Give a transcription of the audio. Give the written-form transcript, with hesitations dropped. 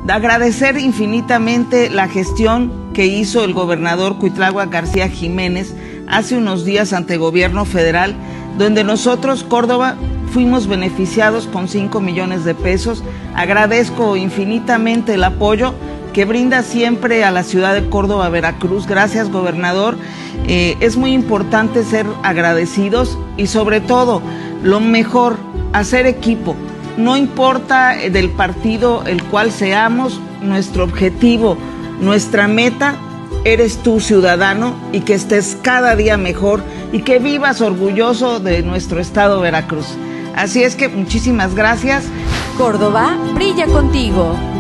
Agradecer infinitamente la gestión que hizo el gobernador Cuitláhuac García Jiménez hace unos días ante gobierno federal, donde nosotros, Córdoba, fuimos beneficiados con 5 millones de pesos. Agradezco infinitamente el apoyo que brinda siempre a la ciudad de Córdoba, Veracruz. Gracias, gobernador. Es muy importante ser agradecidos y sobre todo, lo mejor, hacer equipo. No importa del partido el cual seamos, nuestro objetivo, nuestra meta, eres tú, ciudadano, y que estés cada día mejor y que vivas orgulloso de nuestro estado Veracruz. Así es que muchísimas gracias. Córdoba brilla contigo.